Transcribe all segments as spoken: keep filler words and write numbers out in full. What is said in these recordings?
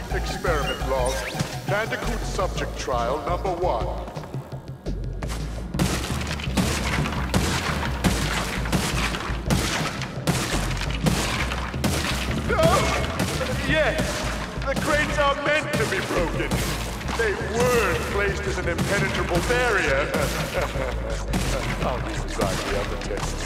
Experiment log. Bandicoot subject trial number one. No! Yes! The crates are meant to be broken. They weren't placed as an impenetrable barrier. I'll redesign the other tests.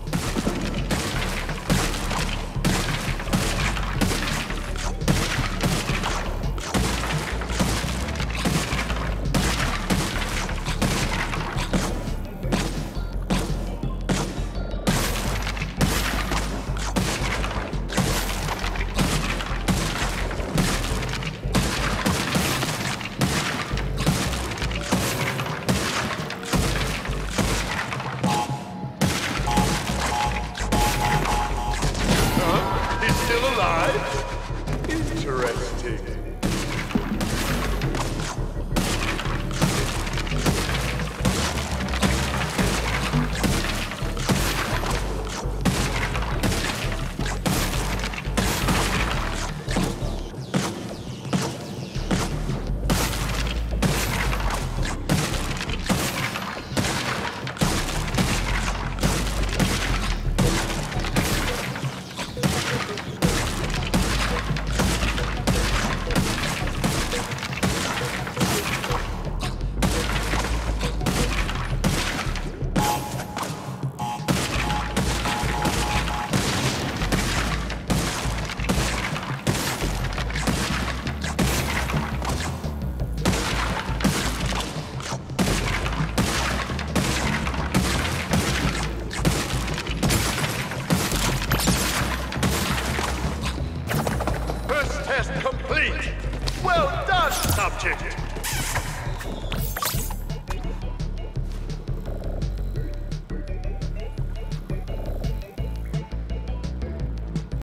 Interesting. Test complete! Well done, subject!